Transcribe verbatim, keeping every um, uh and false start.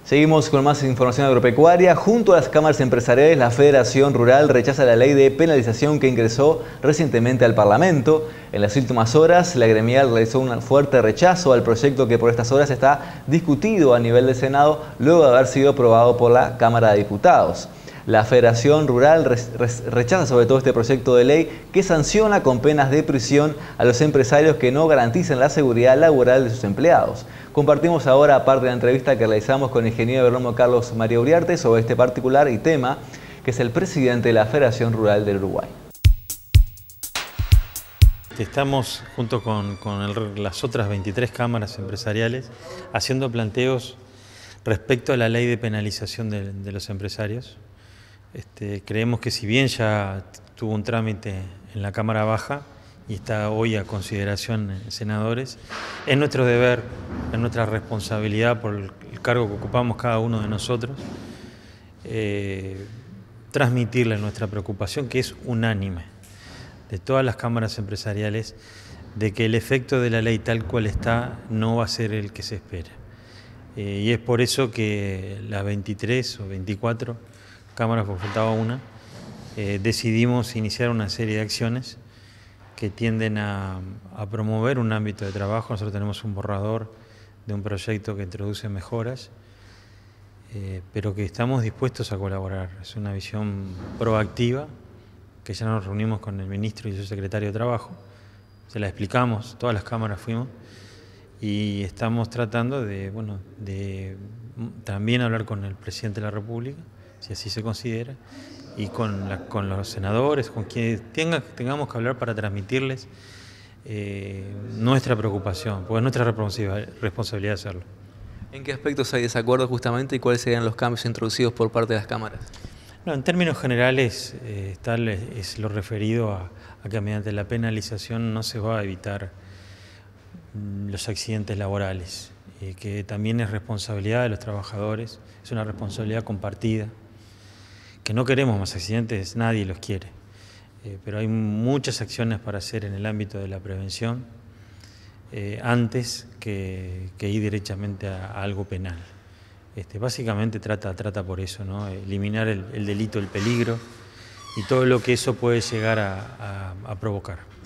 Seguimos con más información agropecuaria. Junto a las cámaras empresariales, la Federación Rural rechaza la ley de penalización que ingresó recientemente al Parlamento. En las últimas horas, la gremial realizó un fuerte rechazo al proyecto que por estas horas está discutido a nivel del Senado, luego de haber sido aprobado por la Cámara de Diputados. La Federación Rural rechaza sobre todo este proyecto de ley que sanciona con penas de prisión a los empresarios que no garanticen la seguridad laboral de sus empleados. Compartimos ahora parte de la entrevista que realizamos con el ingeniero agrónomo Carlos María Uriarte sobre este particular y tema, que es el presidente de la Federación Rural del Uruguay. Estamos junto con, con el, las otras veintitrés cámaras empresariales haciendo planteos respecto a la ley de penalización de, de los empresarios. Este, creemos que si bien ya tuvo un trámite en la Cámara Baja y está hoy a consideración en senadores, es nuestro deber, es nuestra responsabilidad por el, el cargo que ocupamos cada uno de nosotros, eh, transmitirle nuestra preocupación, que es unánime, de todas las cámaras empresariales, de que el efecto de la ley tal cual está no va a ser el que se espera. Eh, y es por eso que las veintitrés o veinticuatro cámaras, por faltaba una, eh, decidimos iniciar una serie de acciones que tienden a, a promover un ámbito de trabajo. Nosotros tenemos un borrador de un proyecto que introduce mejoras, eh, pero que estamos dispuestos a colaborar. Es una visión proactiva, que ya nos reunimos con el ministro y su secretario de Trabajo, se la explicamos, todas las cámaras fuimos, y estamos tratando de, bueno, de también hablar con el presidente de la República, si así se considera, y con, la, con los senadores, con quienes tenga, tengamos que hablar para transmitirles eh, nuestra preocupación, porque es nuestra responsabilidad hacerlo. ¿En qué aspectos hay desacuerdo justamente y cuáles serían los cambios introducidos por parte de las cámaras? No, en términos generales, eh, tal es lo referido a, a que mediante la penalización no se va a evitar los accidentes laborales, eh, que también es responsabilidad de los trabajadores, es una responsabilidad compartida, que no queremos más accidentes, nadie los quiere, eh, pero hay muchas acciones para hacer en el ámbito de la prevención eh, antes que, que ir directamente a, a algo penal. Este, básicamente trata, trata por eso, ¿no? Eliminar el, el delito, el peligro y todo lo que eso puede llegar a, a, a provocar.